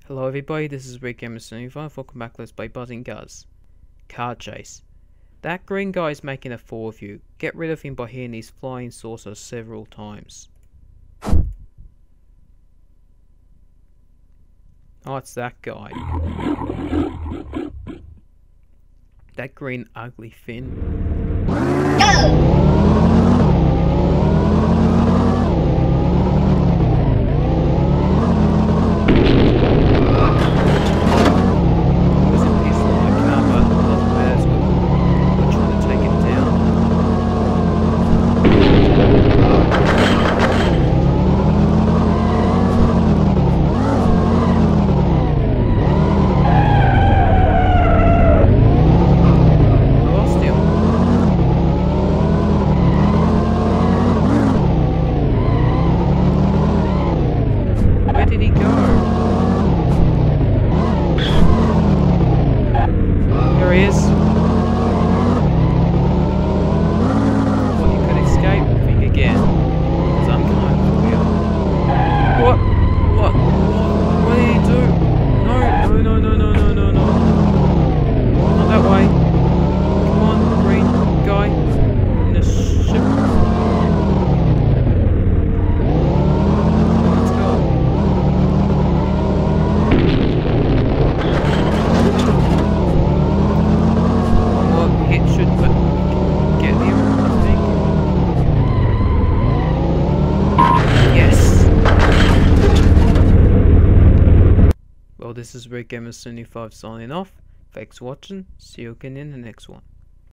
Hello everybody, this is Rick Gamer75. Welcome back, let's play Buzzing Guz. Car chase. That green guy is making a fool of you. Get rid of him by hitting his flying saucer several times. Oh, it's that guy. That green ugly fin. Where did he go? There he is. Well, you could escape moving again. Because I'm coming for you. What? What? What did he do? No, no, no, no, no, no, no, no. Not that way. Come on, green guy. In a ship. Well, this is Rick Gamer75 signing off. Thanks for watching. See you again in the next one.